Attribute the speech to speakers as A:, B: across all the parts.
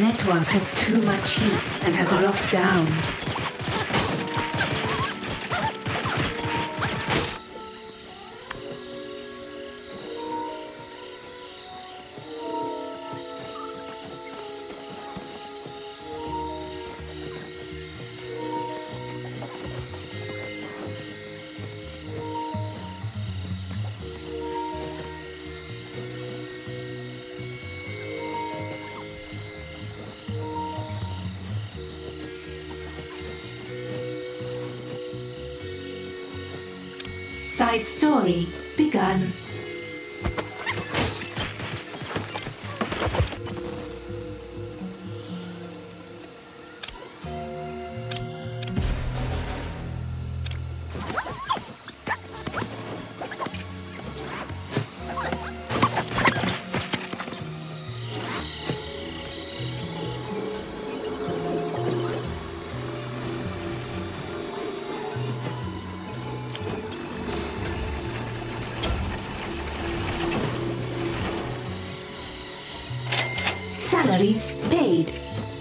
A: network has too much heat and has locked down. Side story begun. Salaries paid.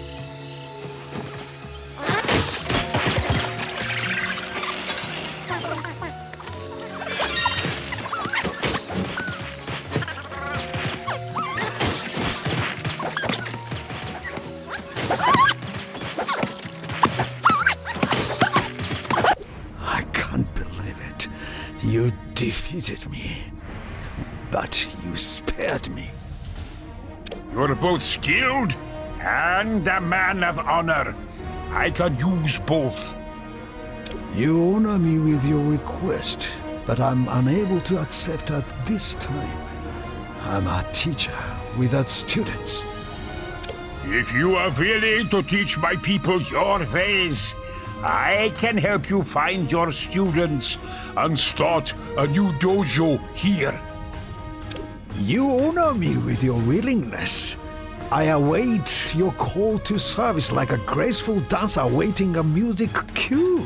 B: I can't believe it. You defeated me. But you spared me.
C: You're both skilled and a man of honor. I can use both.
B: You honor me with your request, but I'm unable to accept at this time. I'm a teacher without students.
C: If you are willing to teach my people your ways, I can help you find your students and start a new dojo here.
B: You honor me with your willingness. I await your call to service like a graceful dancer awaiting a music cue.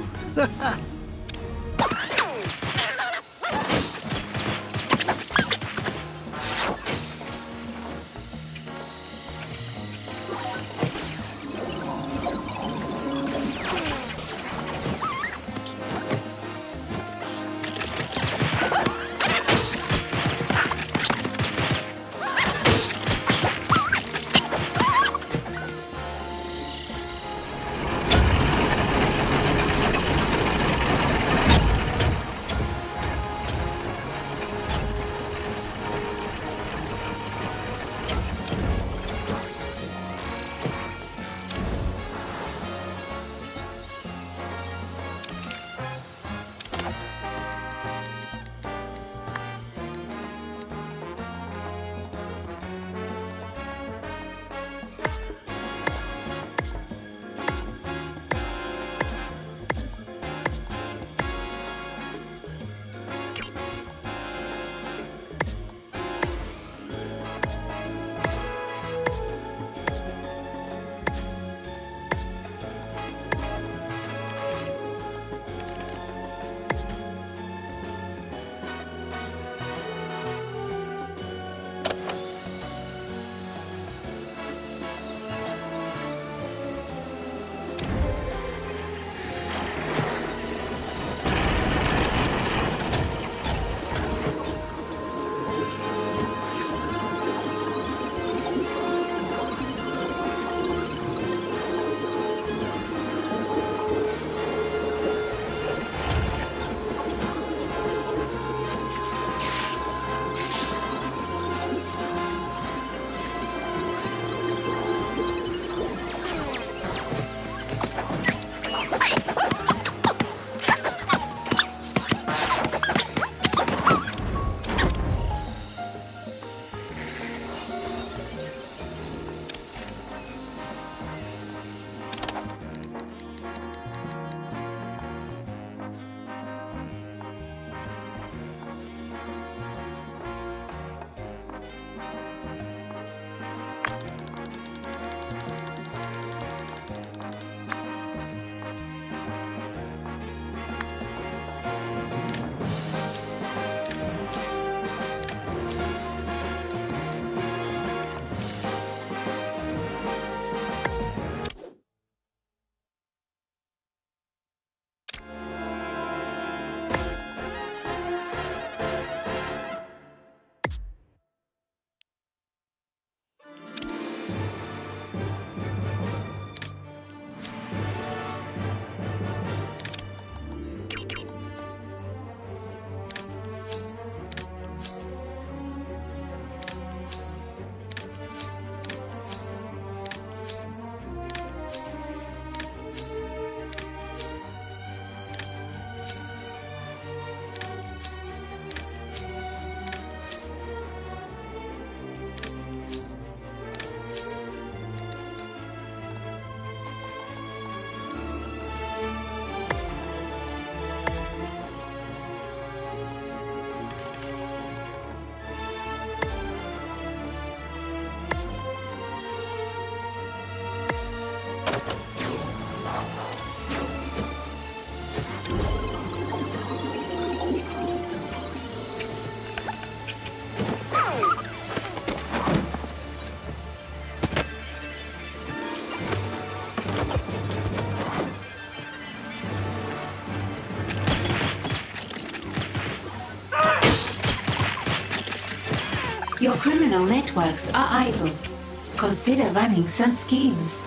A: criminal networks are idle. Consider running some schemes.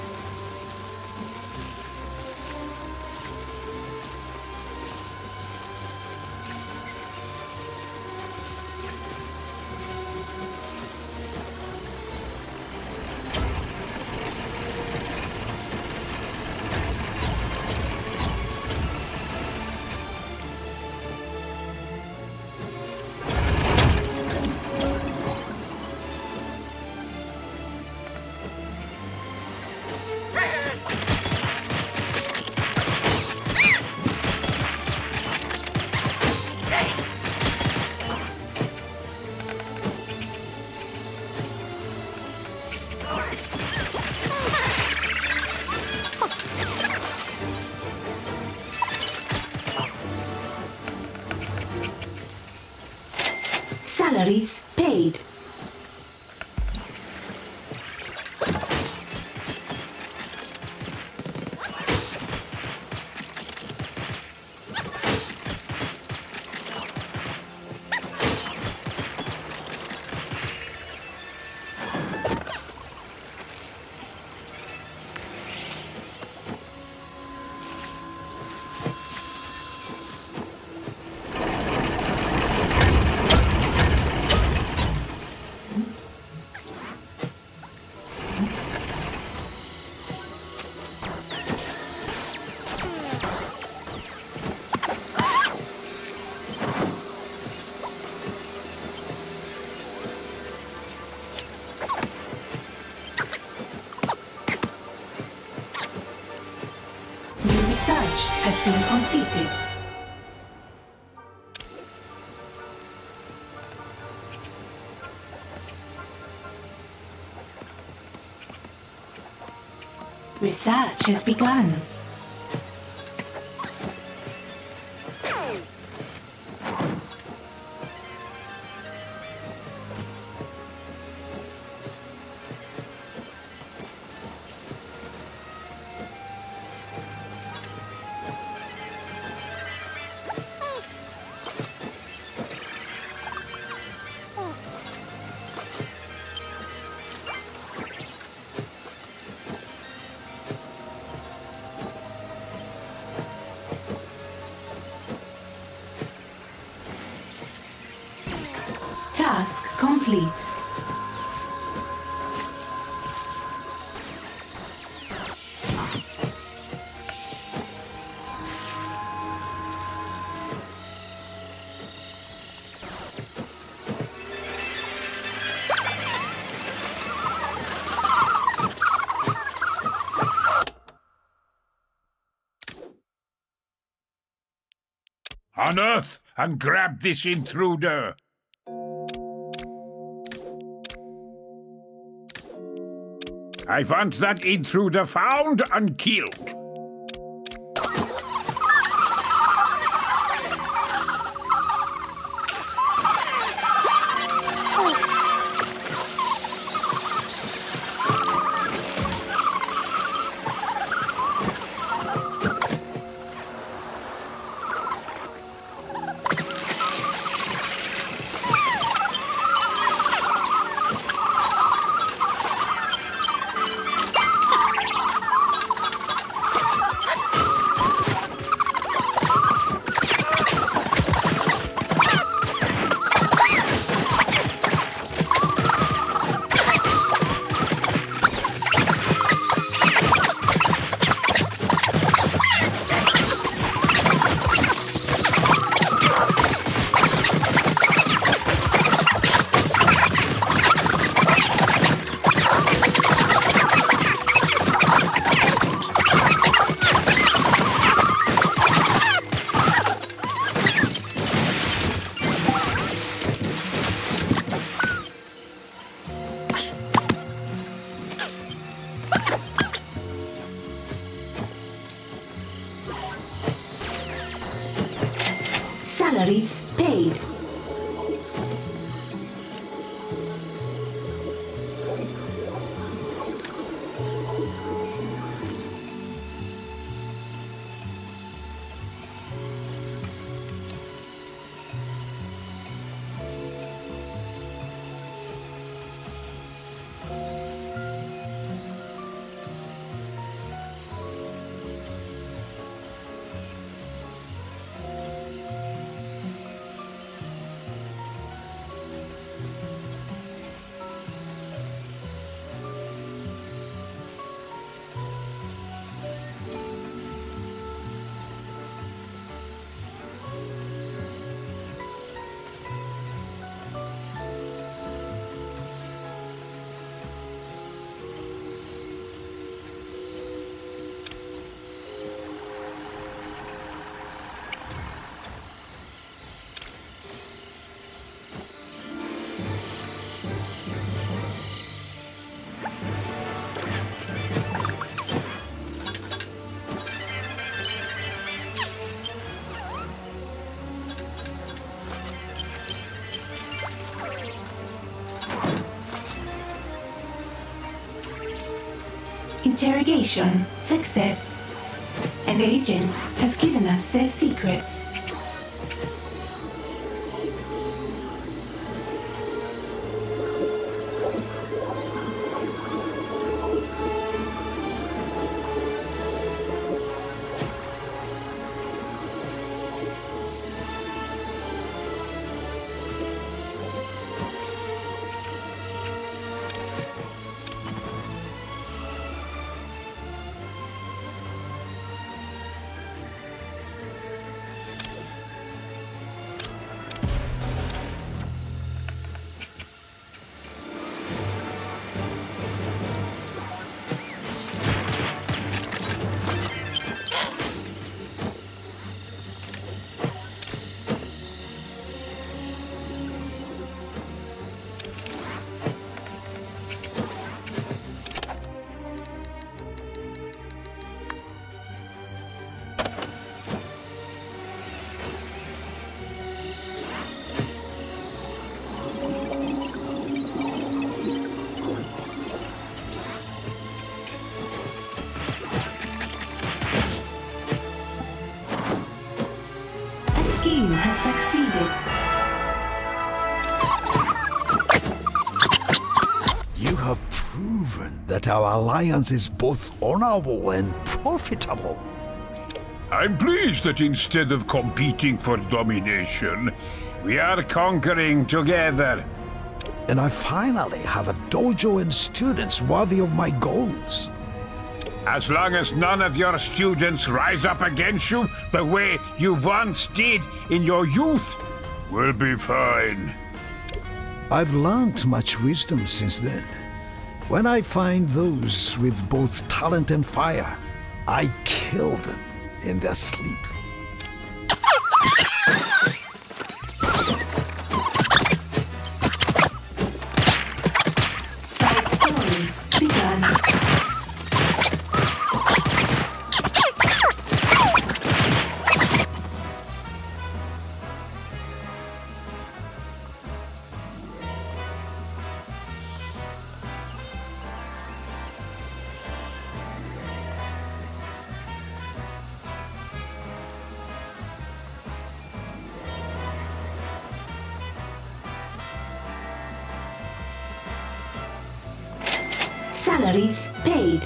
A: Salaries paid. Research has been completed. Research has begun. Task complete.
C: Unearth and grab this intruder. I want that intruder found and killed.
A: Salaries paid. Interrogation success. An agent has given us their secrets. Scheme has succeeded.
B: You have proven that our alliance is both honorable and profitable.
C: I'm pleased that instead of competing for domination, we are conquering together.
B: And I finally have a dojo and students worthy of my goals.
C: As long as none of your students rise up against you the way you once did in your youth, we'll be fine.
B: I've learned much wisdom since then. When I find those with both talent and fire, I kill them in their sleep.
A: Side story begun. Salaries paid.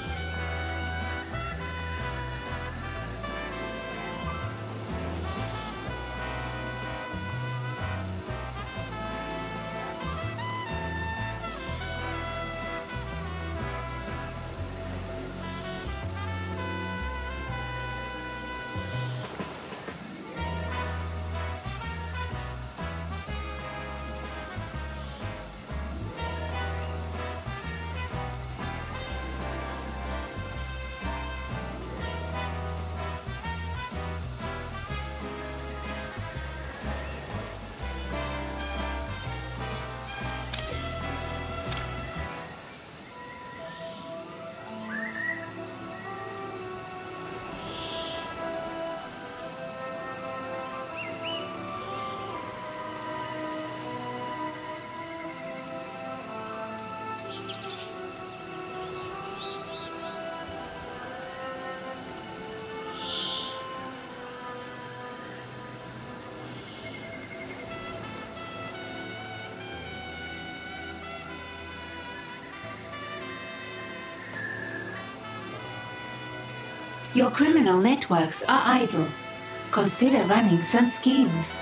A: Your criminal networks are idle. Consider running some schemes.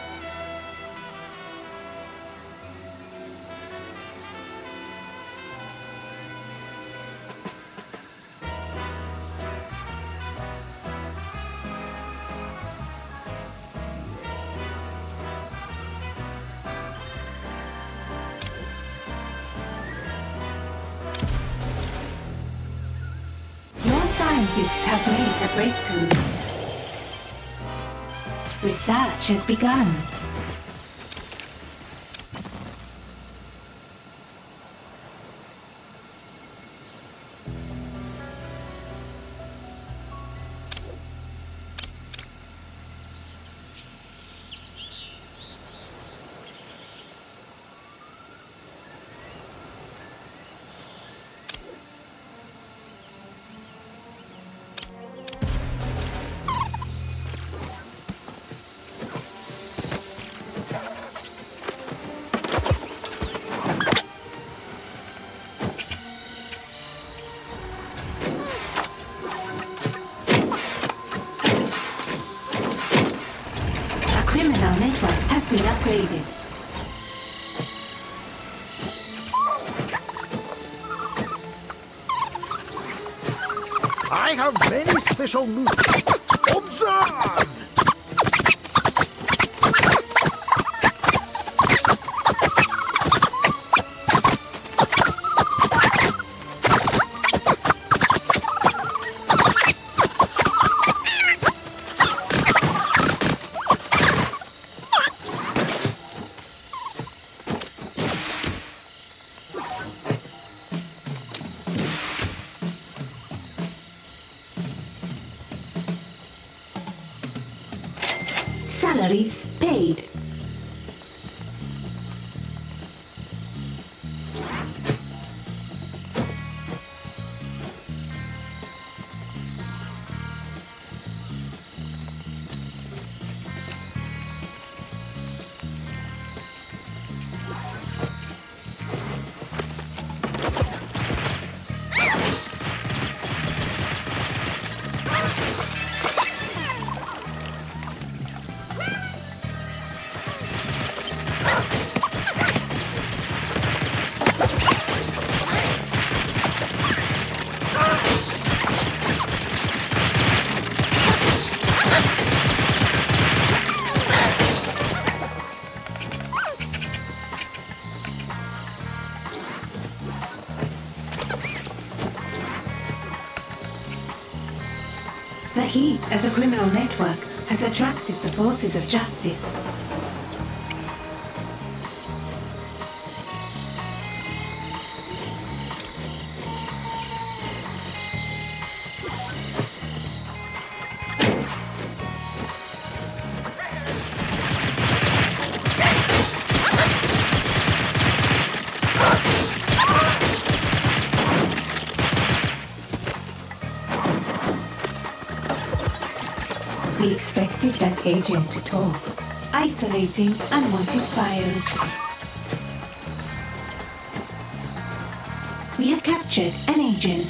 A: Scientists have made a breakthrough. Research has begun. upgraded.
B: I have very special moves. Observe!
A: Salaries paid. The heat at the criminal network has attracted the forces of justice. We expected that agent to talk. Isolating unwanted files. We have captured an agent.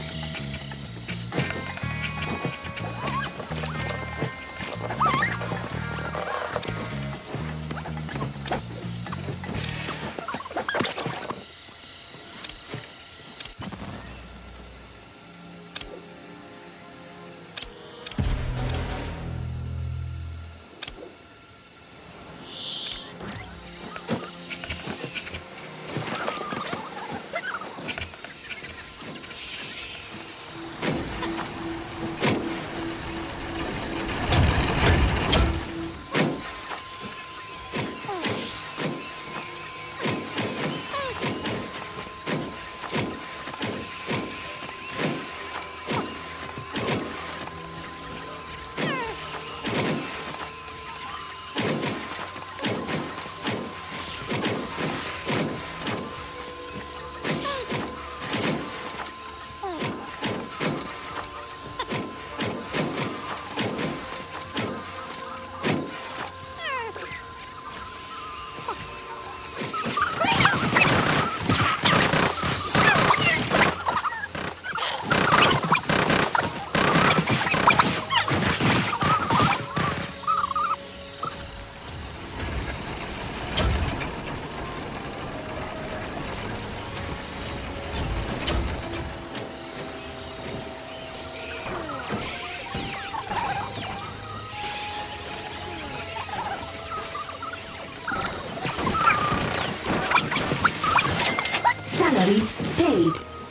A: Salaries paid.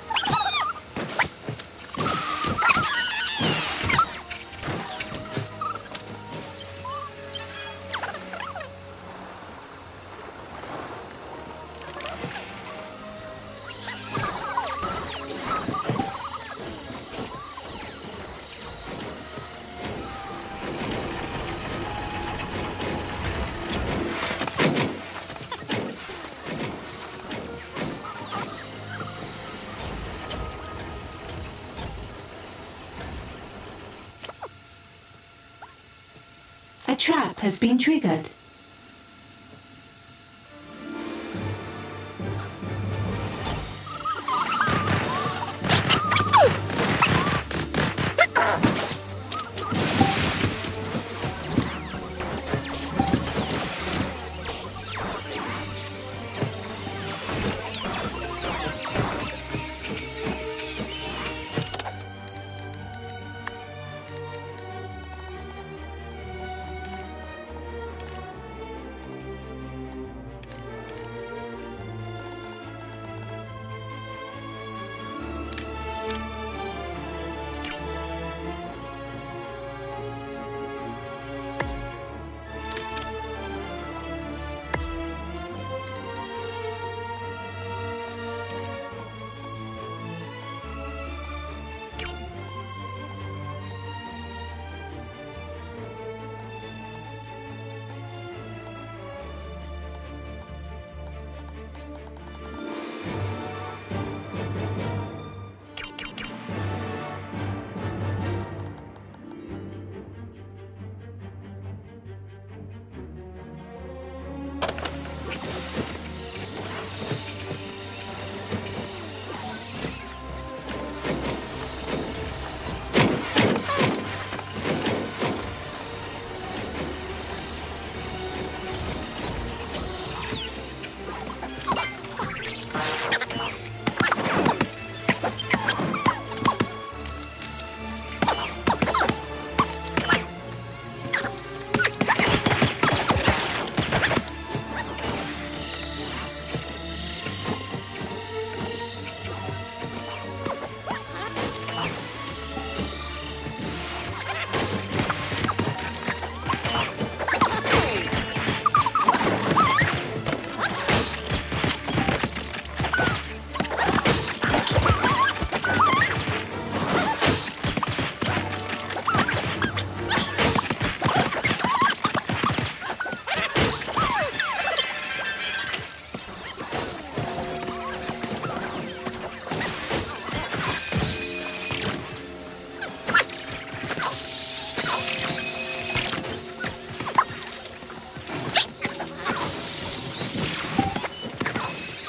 A: A trap has been triggered.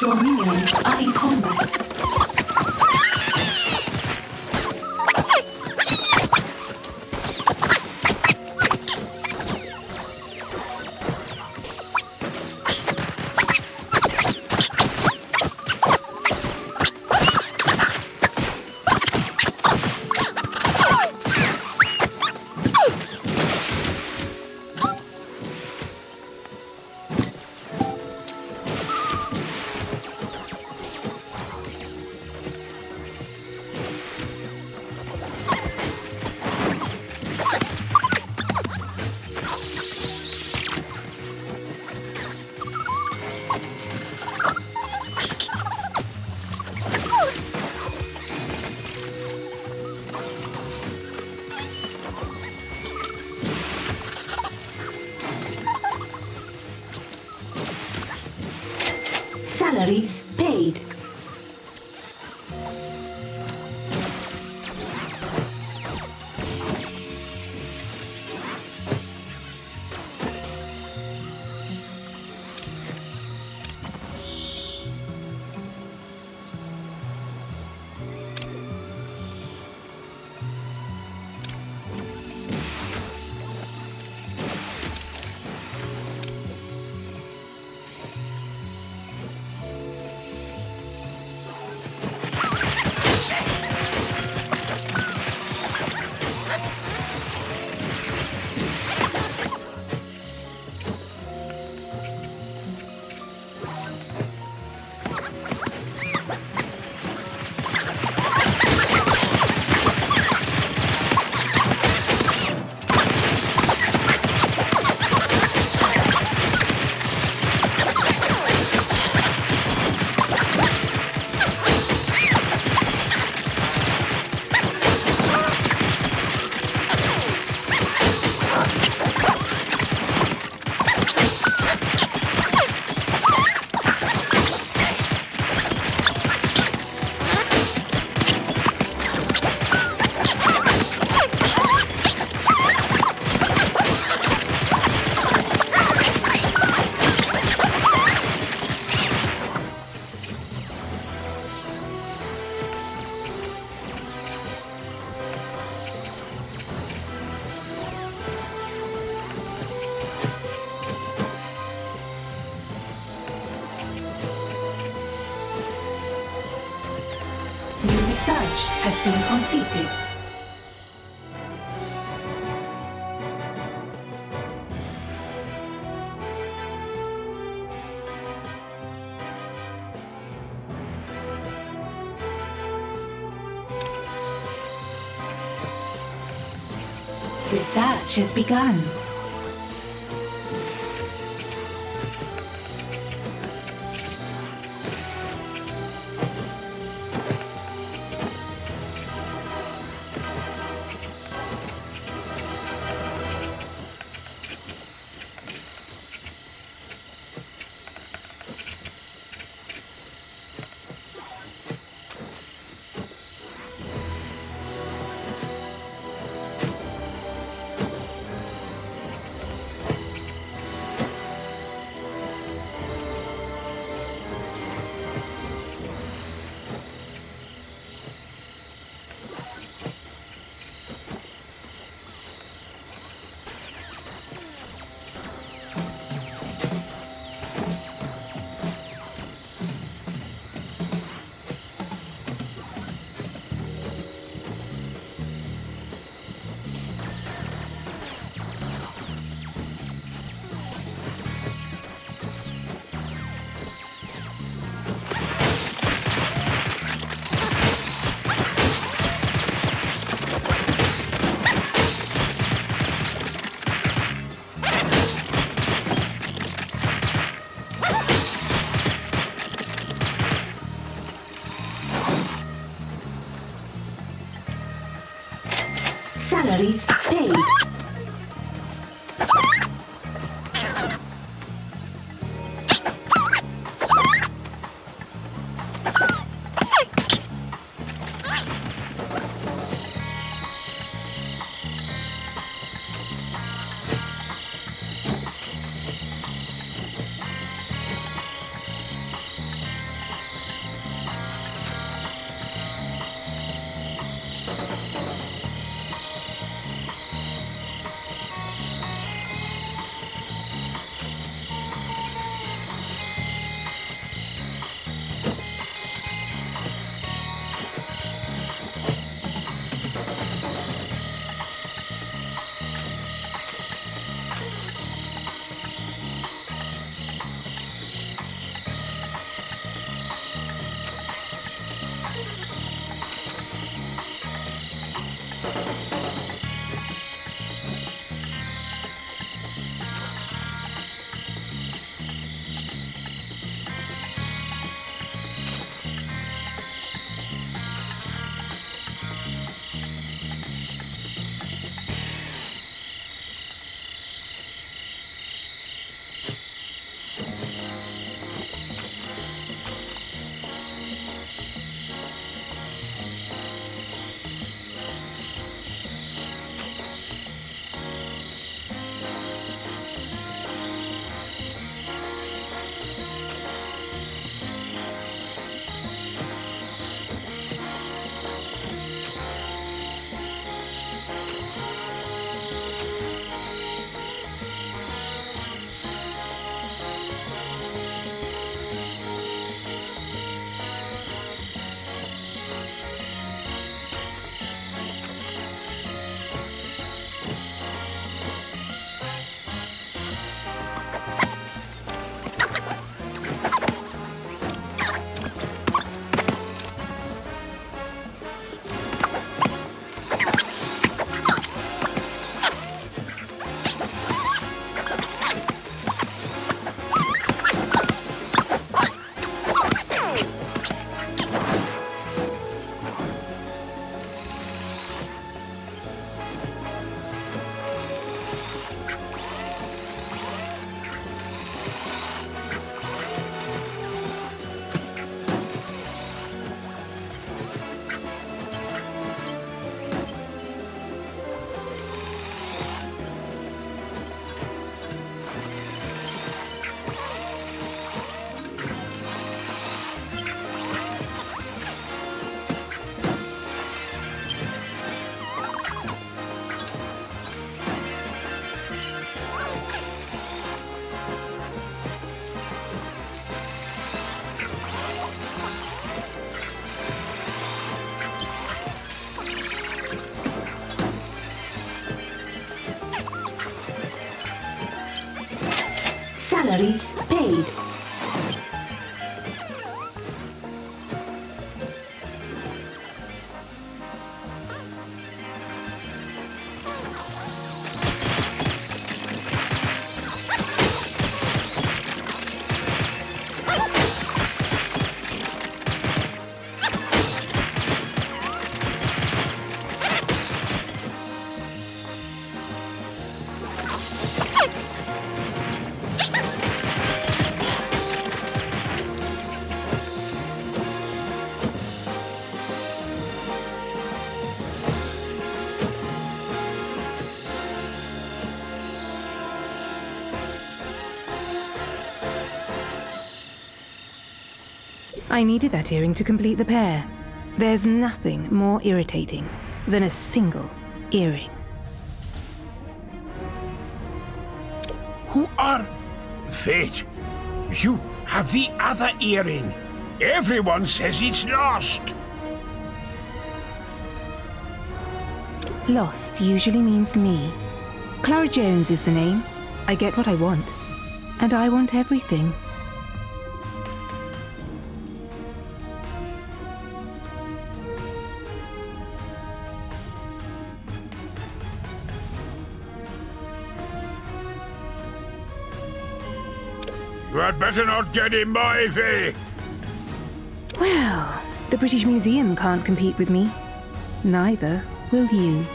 A: Your minions are in combat. Salaries paid. Research has been completed. Research has begun. Salaries paid. Salaries paid.
D: I needed that earring to complete the pair. There's nothing more irritating than a single earring.
C: Who are... Wait. You have the other earring. Everyone says it's lost.
D: Lost usually means me. Clara Jones is the name. I get what I want. And I want everything.
C: You had better not get in my way.
D: Well, the British Museum can't compete with me. Neither will you.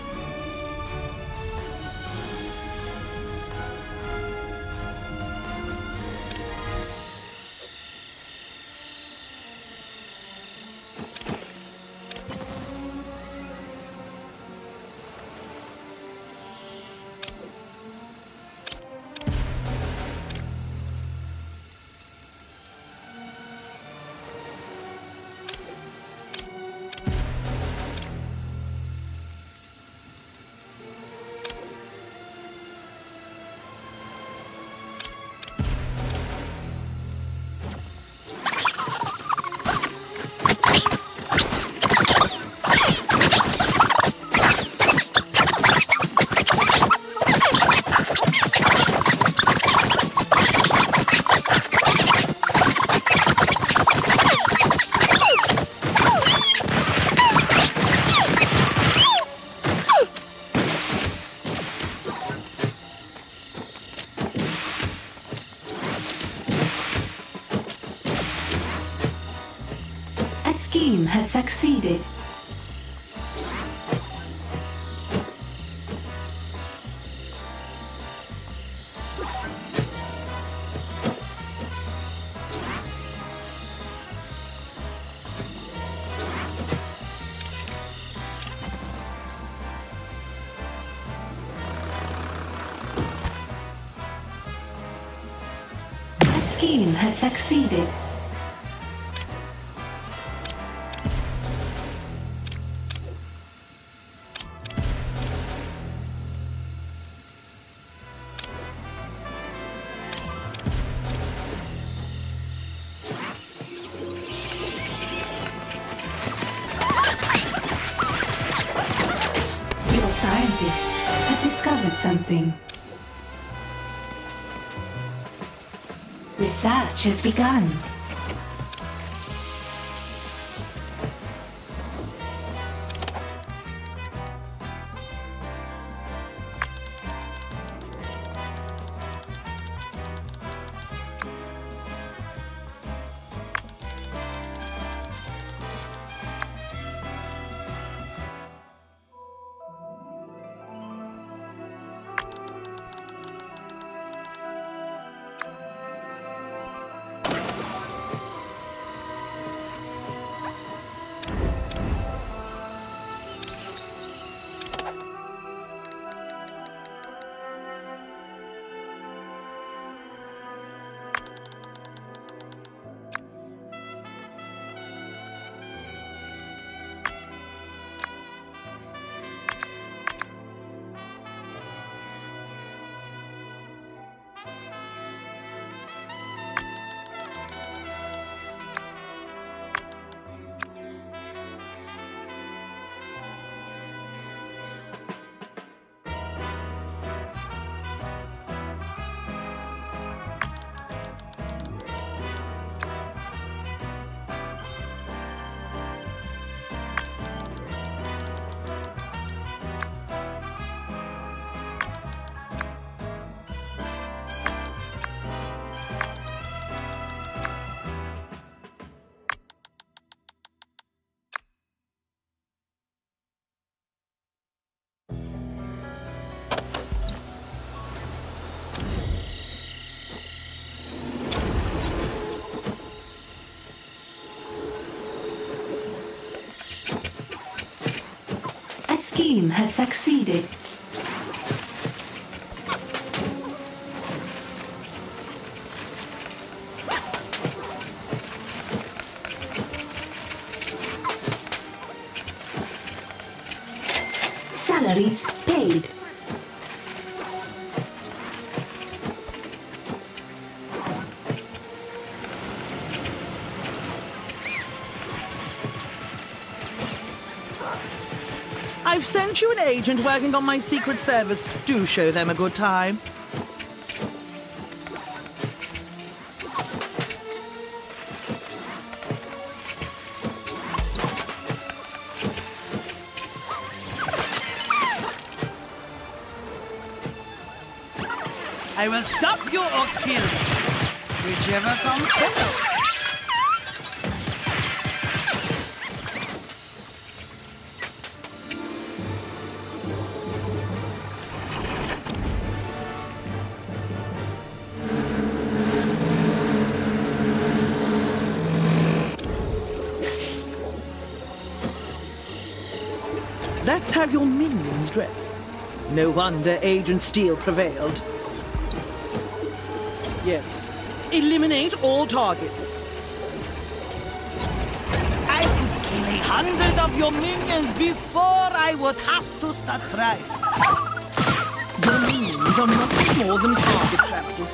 A: Scheme has succeeded. A scheme has succeeded. Scientists have discovered something. Research has begun. team has succeeded. Salaries paid.
E: I've sent you an agent working on my Secret Service. Do show them a good time. I will stop you or kill you. Whichever comes first. That's how your minions dress. No wonder Agent Steele prevailed. Yes. Eliminate all targets. I could kill 100 of your minions before I would have to start trying. Your minions are nothing more than target practice.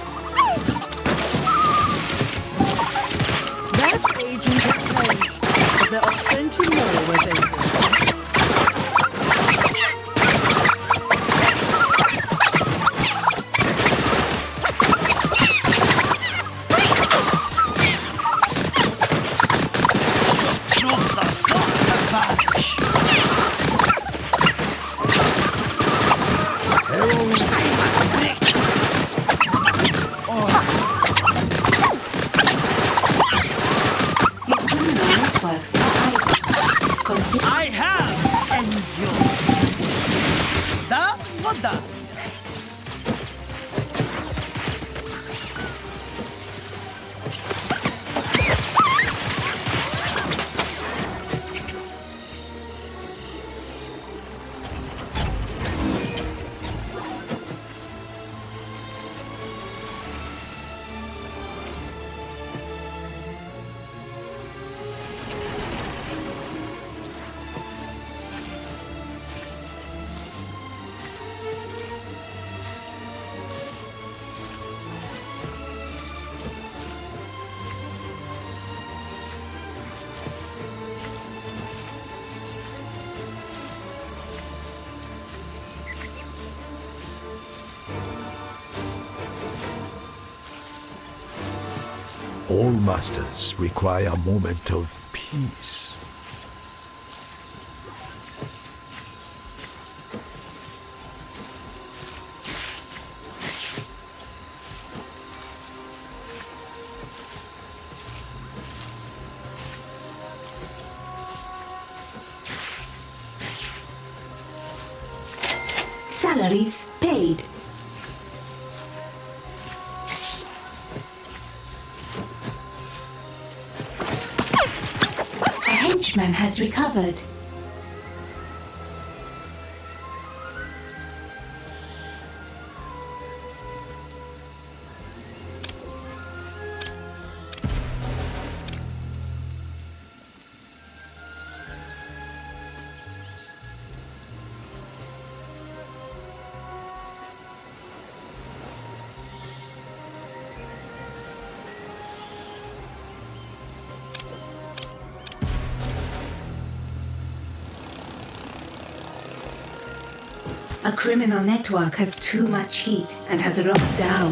E: That agent has played, but there are plenty more where they go. I have endured. Da voda.
B: All masters require a moment of peace.
A: Salaries paid. A henchman has recovered. A criminal network has too much heat and has locked down.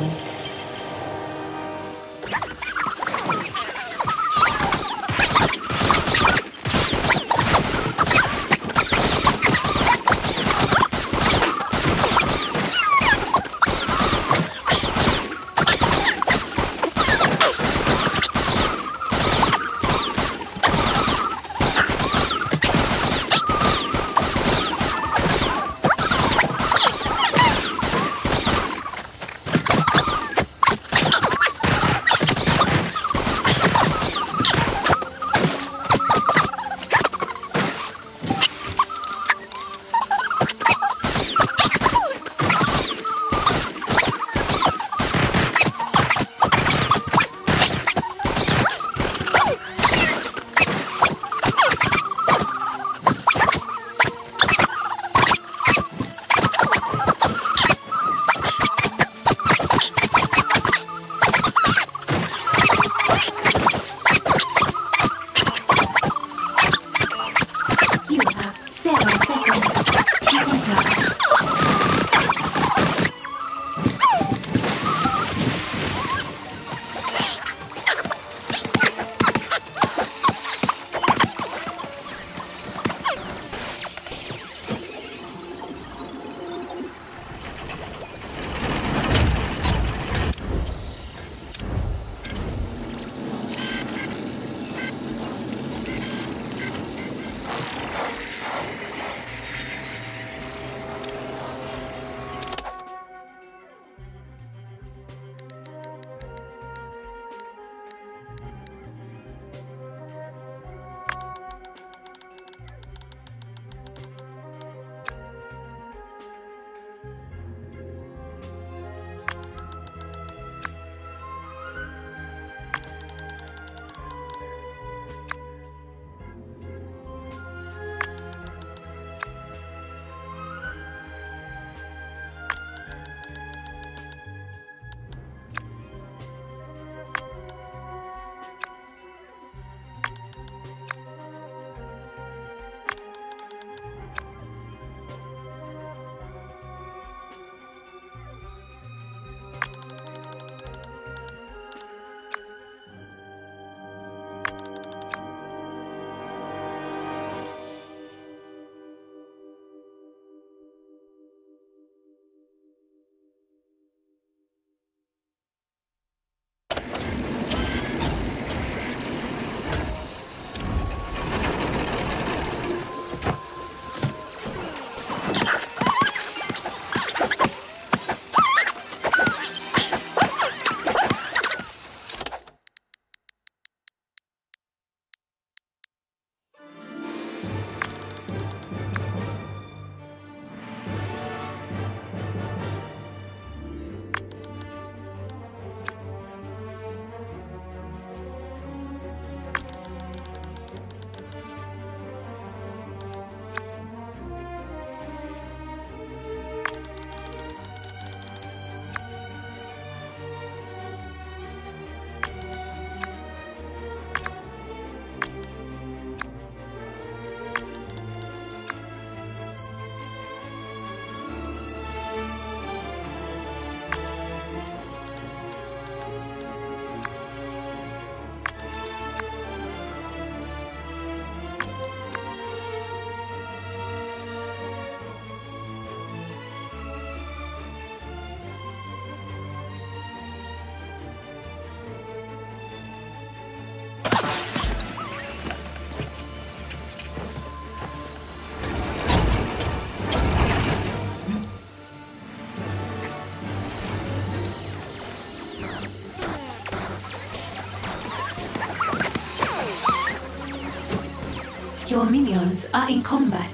A: Pawns are in combat.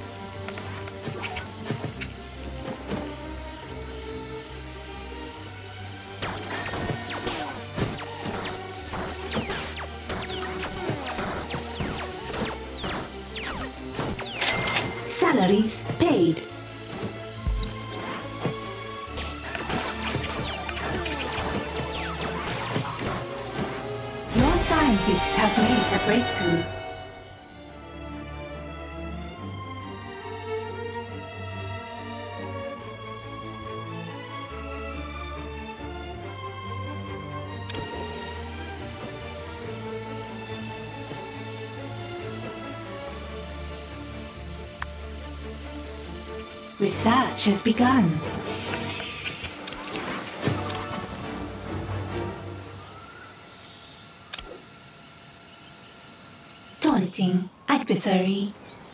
A: Salaries paid. Your scientists have made a breakthrough. Research has begun. Taunting adversary.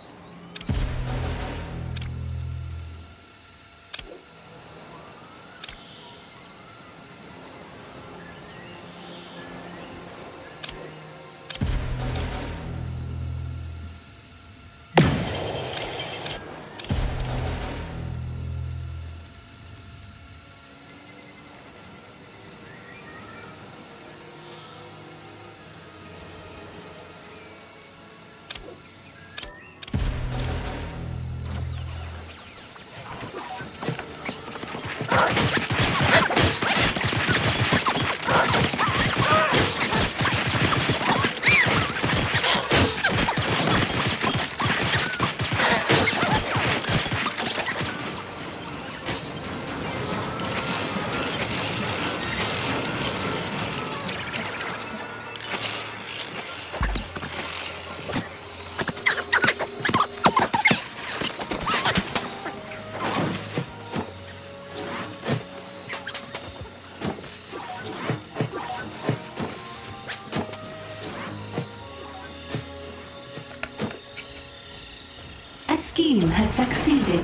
A: Scheme has succeeded.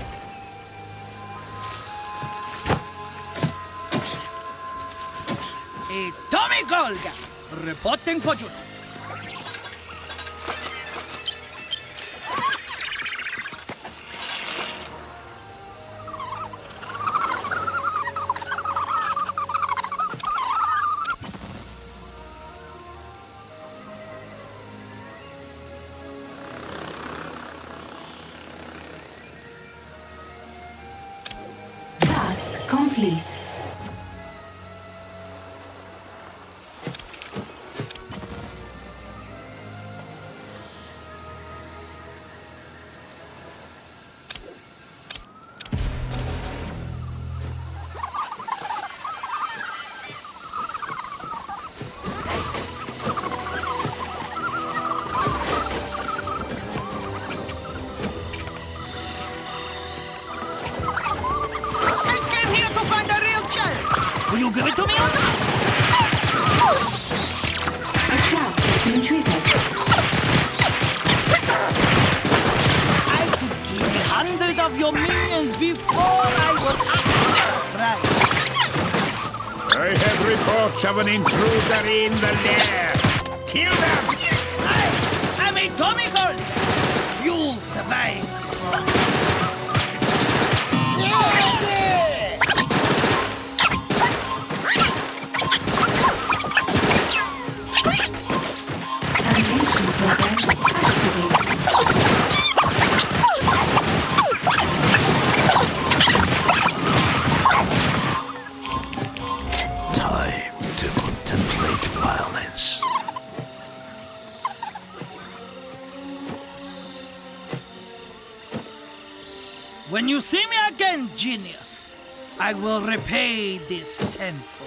E: Atomic Olga, reporting for duty.
A: Task complete.
E: Will you give it to me or not?
A: A trap has been triggered.
E: I could kill 100 of your minions before I was right.
C: I have reports of an intruder in the lair. Kill them!
E: I'm Atomic Olga. Fuel survived.
A: Animation program activated.
B: Time to contemplate violence.
E: When you see me again, genius, I will repay this tenfold.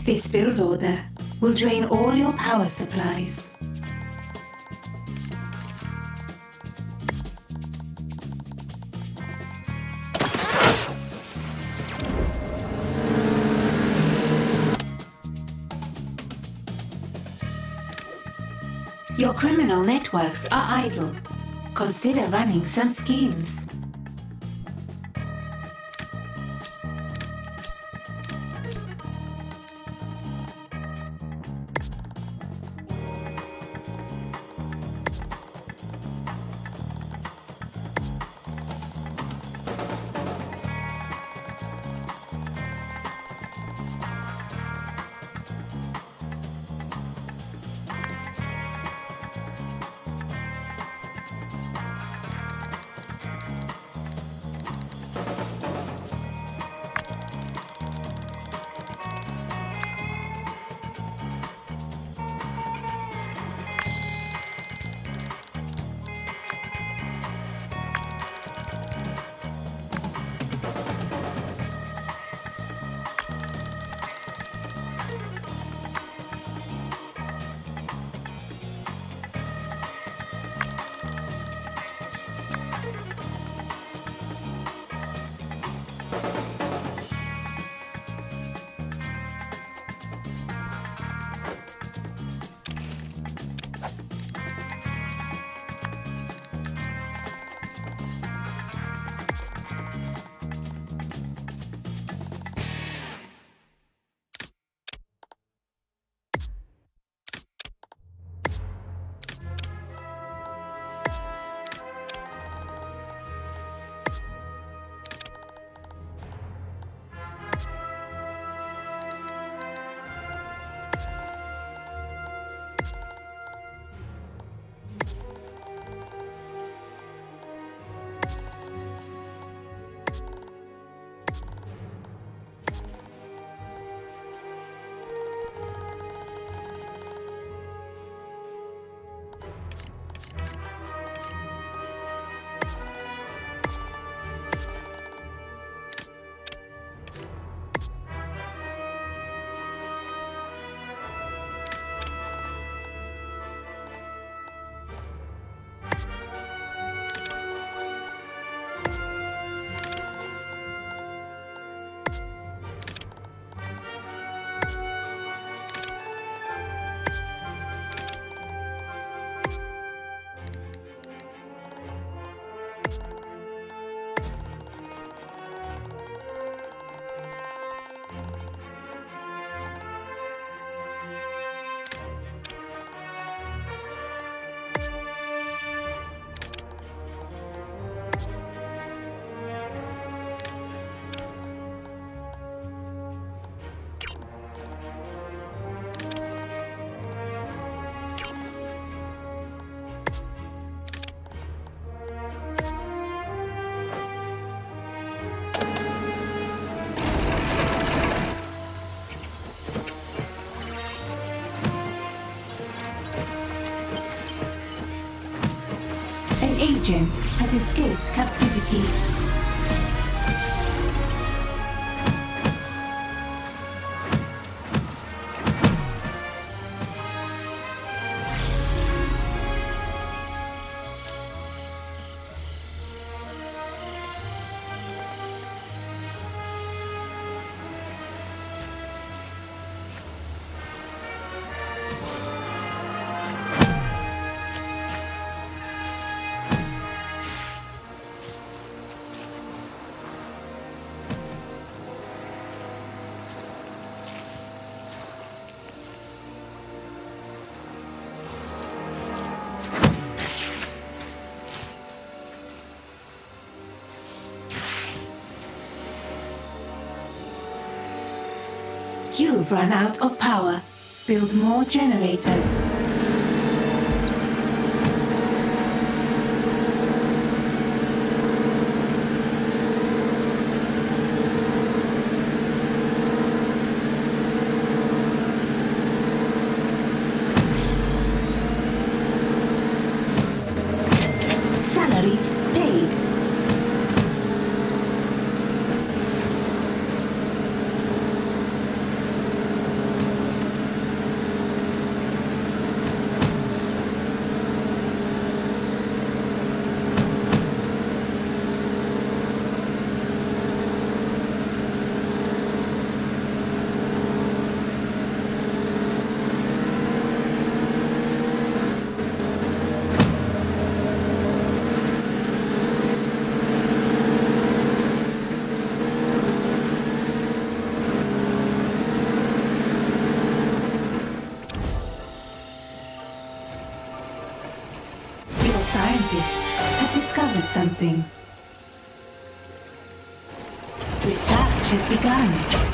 A: This build order will drain all your power supplies. Your criminal networks are idle. Consider running some schemes. Agent has escaped captivity. You've run out of power. Build more generators. Salaries paid. scientists have discovered something. Research has begun.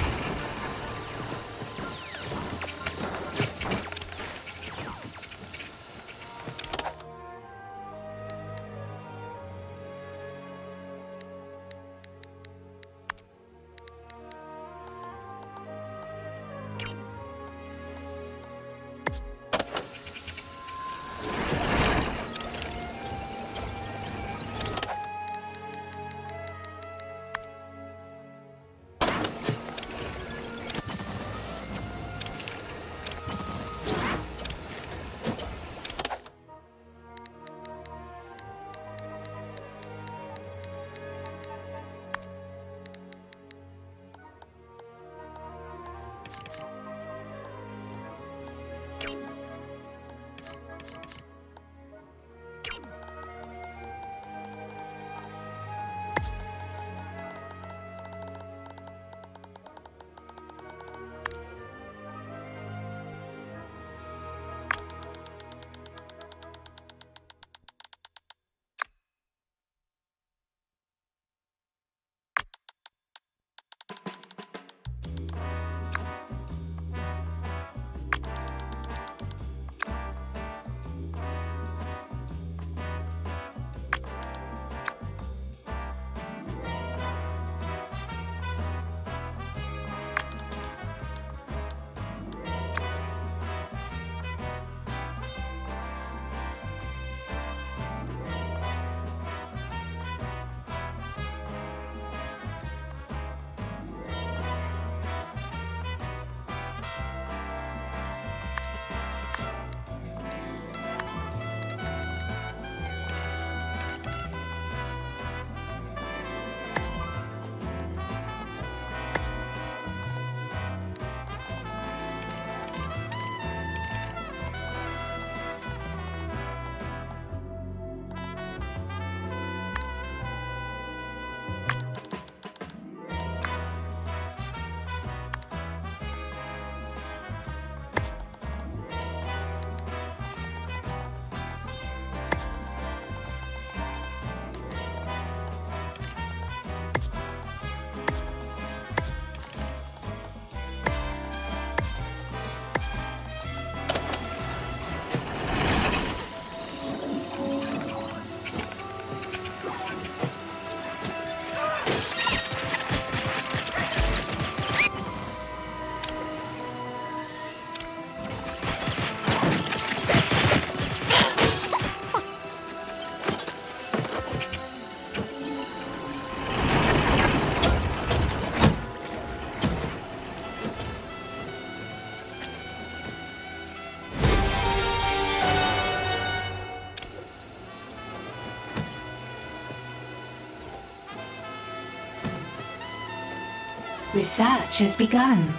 A: Research has begun.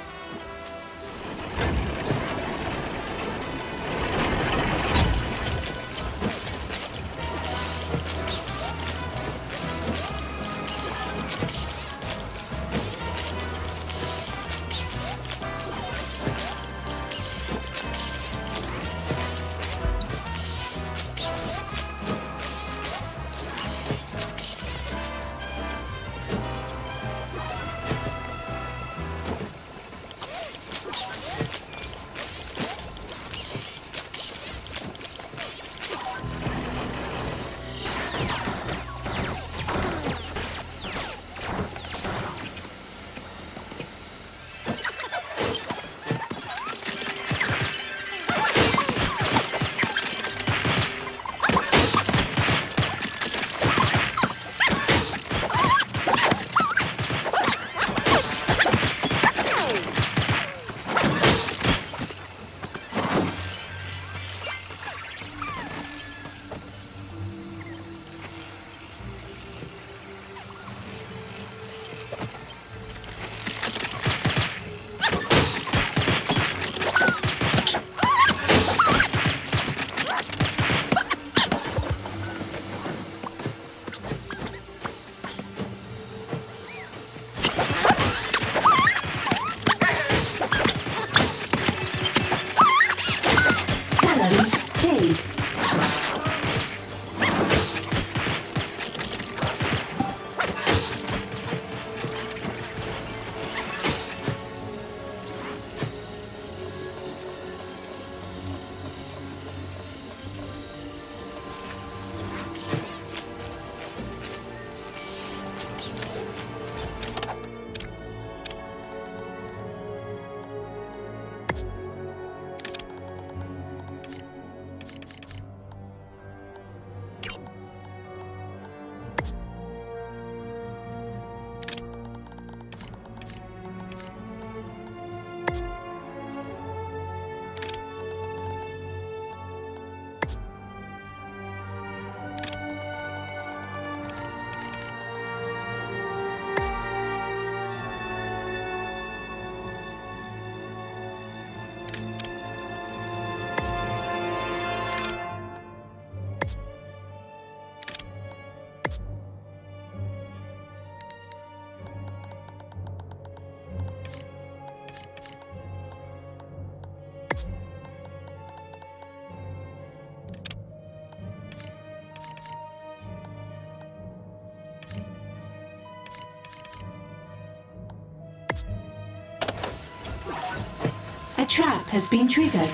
A: trap has been triggered.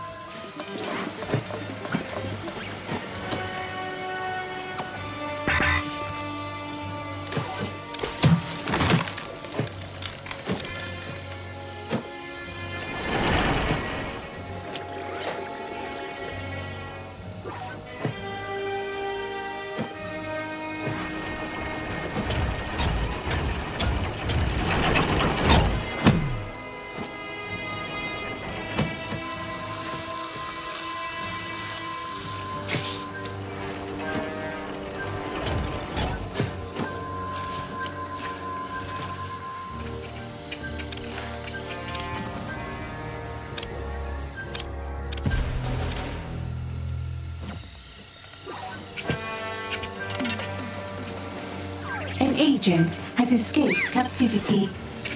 A: An agent has escaped captivity.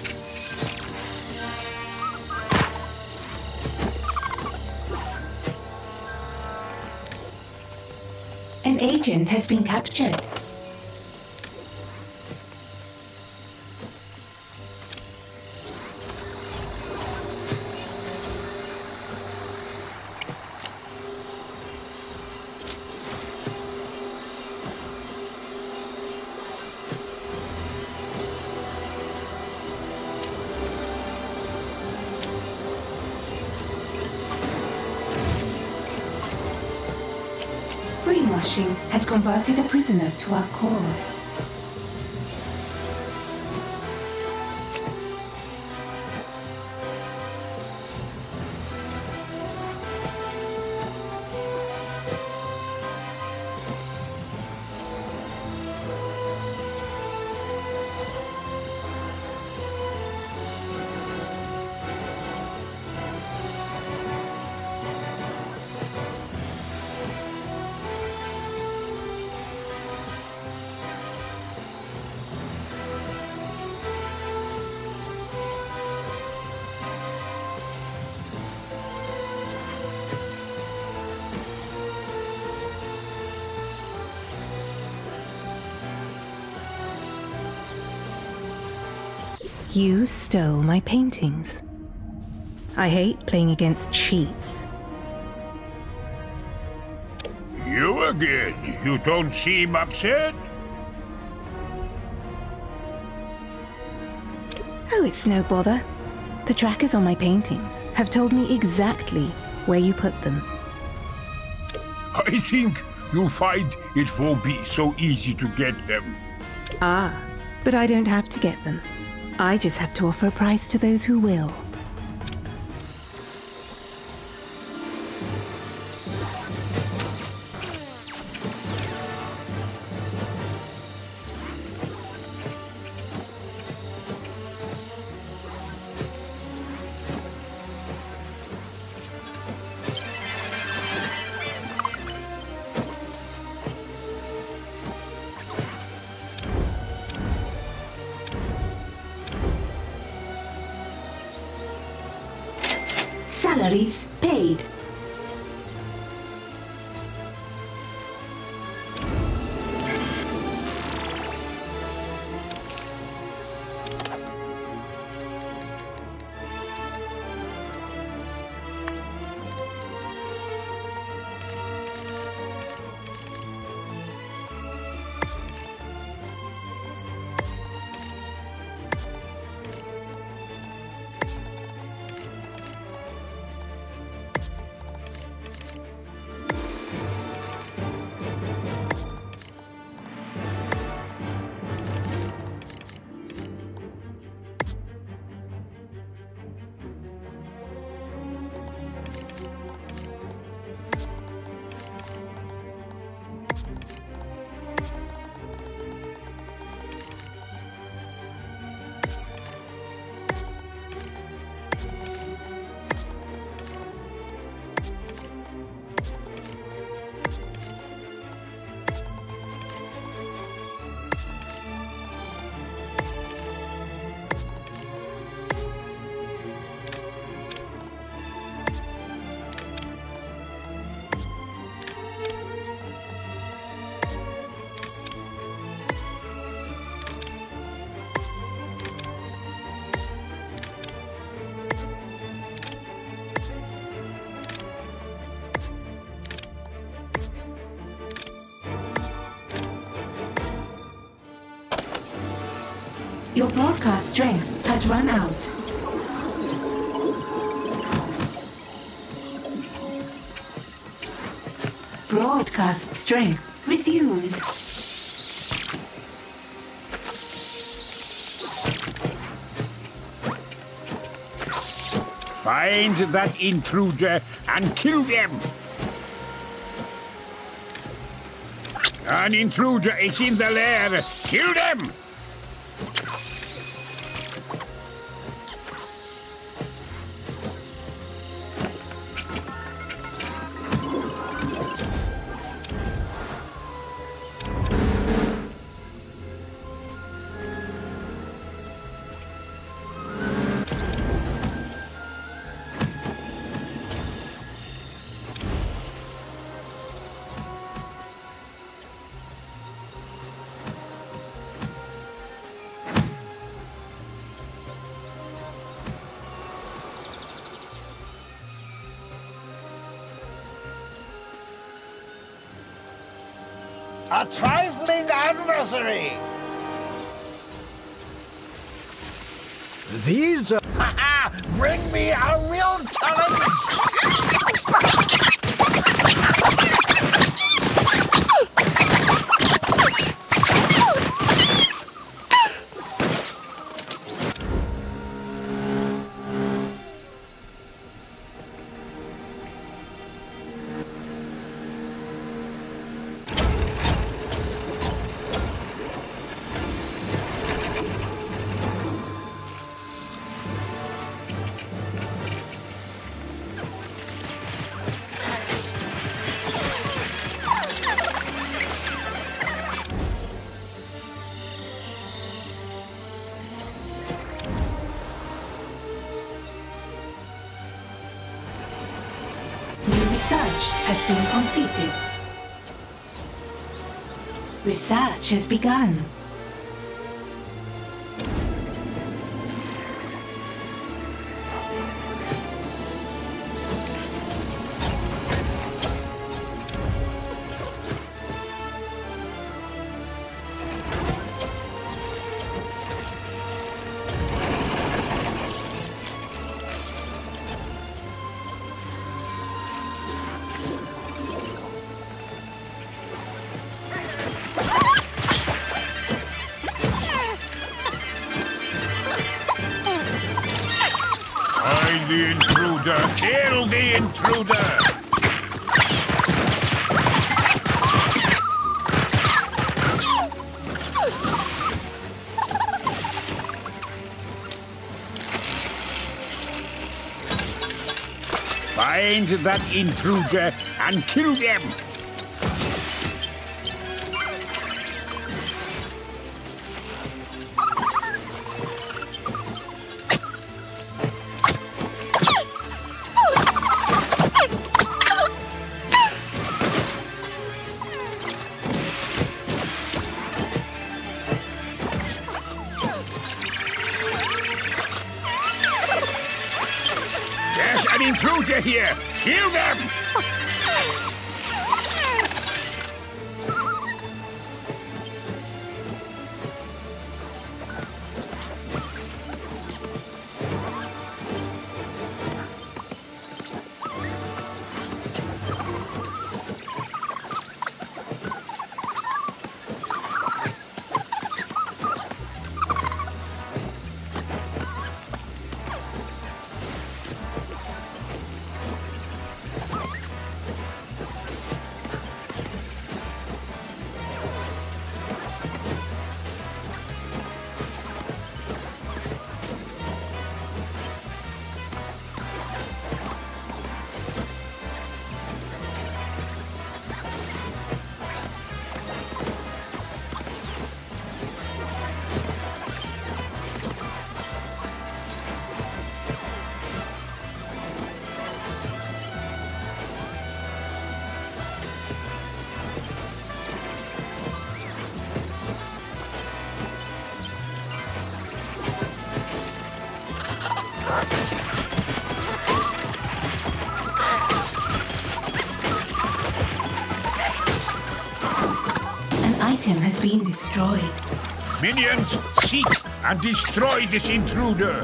A: An agent has been captured. Brainwashing has converted a prisoner to our cause.
D: You stole my paintings. I hate playing against cheats.
C: You again? You don't seem upset?
D: Oh, it's no bother. The trackers on my paintings have told me exactly where you put them.
C: I think you'll find it won't be so easy to get them.
D: Ah, but I don't have to get them. I just have to offer a price to those who will.
A: Salaries paid. Your broadcast strength has run out. Broadcast strength resumed.
C: Find that intruder and kill them. An intruder is in the lair. Kill them!
F: A trifling adversary!
B: These are...
F: Ha-ha! Bring me a real challenge!
A: Research has been completed. Research has begun.
C: Find the intruder! Kill the intruder! Find that intruder and kill them! There's an intruder here! Kill them!
A: An item has been destroyed.
C: Minions, seek and destroy this intruder.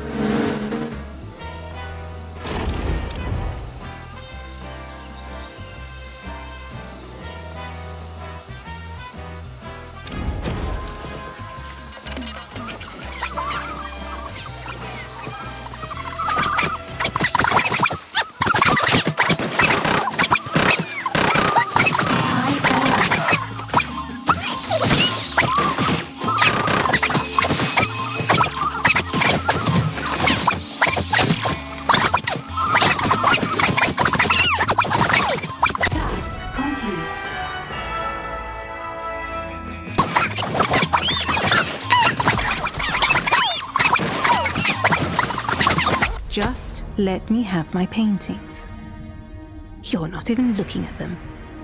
D: Just let me have my paintings. You're not even looking at them.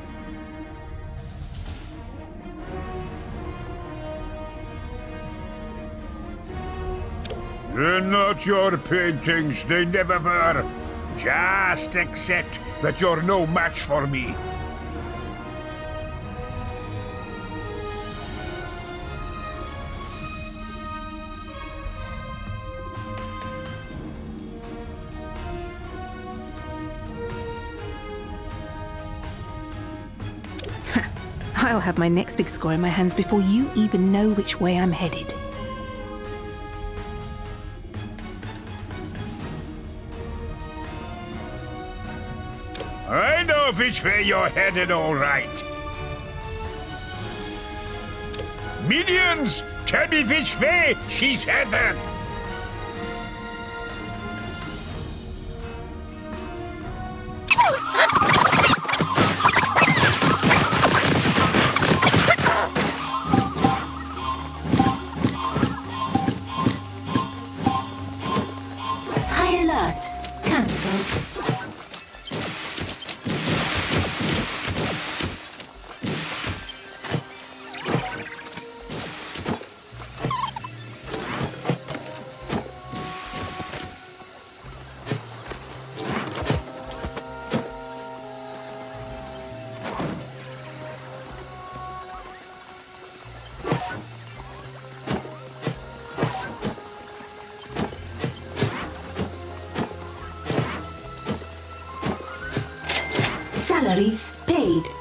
C: They're not your paintings, they never were. Just accept that you're no match for me.
D: I'll have my next big score in my hands before you even know which way I'm headed.
C: I know which way you're headed, all right. Minions, tell me which way she's headed.
A: High alert. Cancelled. Salaries paid.